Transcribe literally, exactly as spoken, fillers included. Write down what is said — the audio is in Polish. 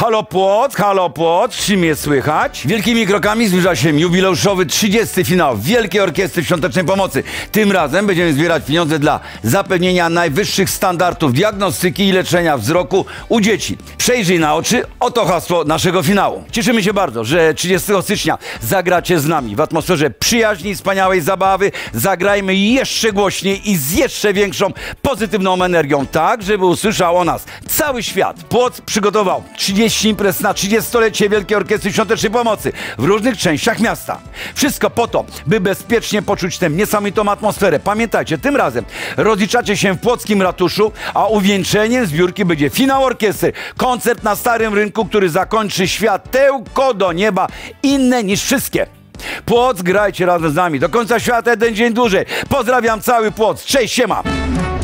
Halo Płock, halo Płock, czy mnie słychać? Wielkimi krokami zbliża się jubileuszowy trzydziesty finał Wielkiej Orkiestry Świątecznej Pomocy. Tym razem będziemy zbierać pieniądze dla zapewnienia najwyższych standardów diagnostyki i leczenia wzroku u dzieci. Przejrzyj na oczy, oto hasło naszego finału. Cieszymy się bardzo, że trzydziestego stycznia zagracie z nami w atmosferze przyjaźni, wspaniałej zabawy. Zagrajmy jeszcze głośniej i z jeszcze większą pozytywną energią, tak żeby usłyszał o nas cały świat. Płock przygotował trzydzieści imprez na trzydziestolecie Wielkiej Orkiestry Świątecznej Pomocy w różnych częściach miasta. Wszystko po to, by bezpiecznie poczuć tę niesamowitą atmosferę. Pamiętajcie, tym razem rozliczacie się w płockim ratuszu, a uwieńczeniem zbiórki będzie finał orkiestry. Koncert na Starym Rynku, który zakończy światełko do nieba inne niż wszystkie. Płock, grajcie razem z nami do końca świata jeden dzień dłużej. Pozdrawiam cały Płock. Cześć, siema!